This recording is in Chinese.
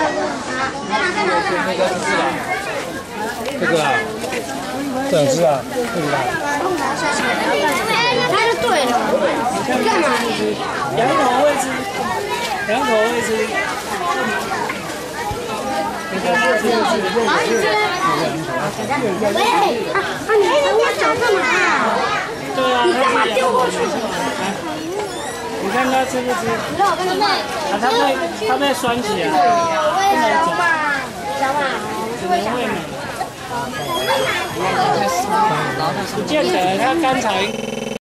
这个啊，这只啊，这个啊。 它是对的。干嘛？ 羊头会吃，羊头会吃。你看这是喂，你人家脚干嘛？ 对啊， 你干嘛丢过去？ 你看它吃不吃？它被拴起来。 小马， 只能喂马。不见得，它甘草应。